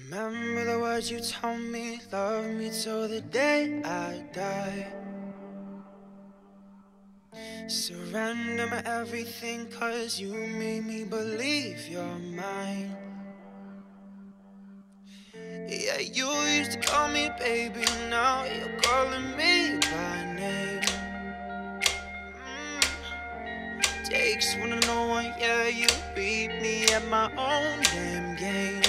Remember the words you told me, love me till the day I die. Surrender my everything, 'cause you made me believe you're mine. Yeah, you used to call me baby, now you're calling me by name. Takes one to know one, yeah, you beat me at my own damn game.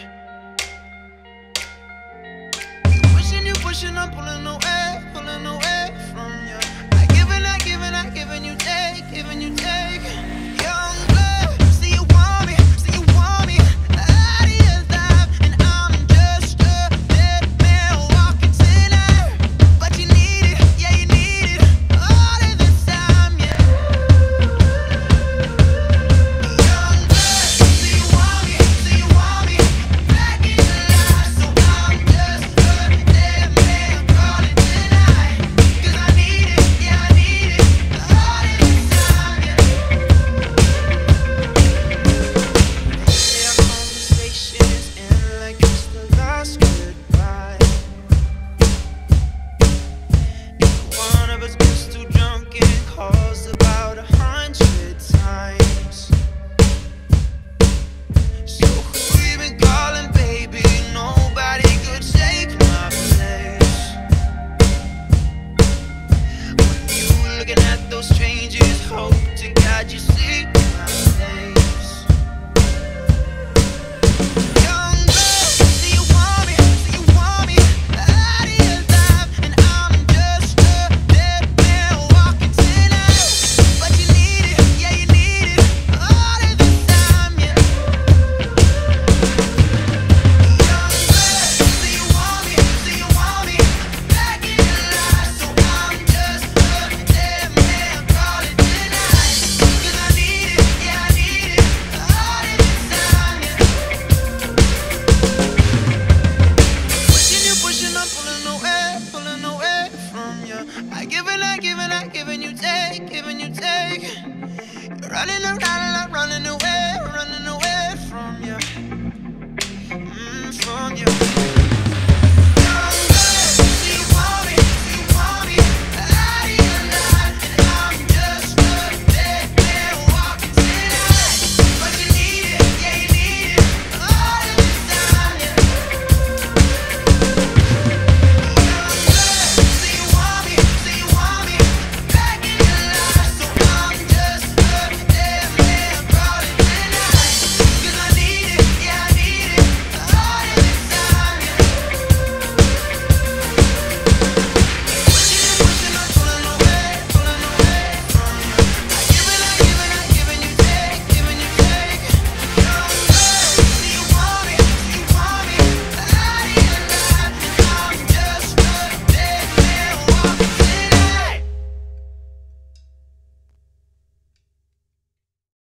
You pushing, I'm pulling away from you. I giving you take, giving you take. Young blood, see you want me, out of your life, and I'm just a dead man walking tonight. But you need it, yeah, you need it, all of the time, yeah. Young blood, see you want me, back in your life, so I'm just a dead man calling tonight. 'Cause I need it, yeah, I need it, all of the time, yeah. Yeah, conversations end like it's the last goodbye. One of us gets too drunk and it calls about 100 times. So who you been calling, baby? Nobody could take my place. When you looking at those strangers, hope to God you see my face. Young blood, see you want me, out of your life, and I'm just a dead man walking tonight. But you need it, yeah, you need it, all of the time, yeah. Young blood, see you want me, back in your life, so I'm just a dead man calling tonight. 'Cause I need it, yeah, I need it, all of the time, yeah. Pushing, I'm pulling away from you. I giving you take, giving you take. You're running around and I'm running away from you, from you.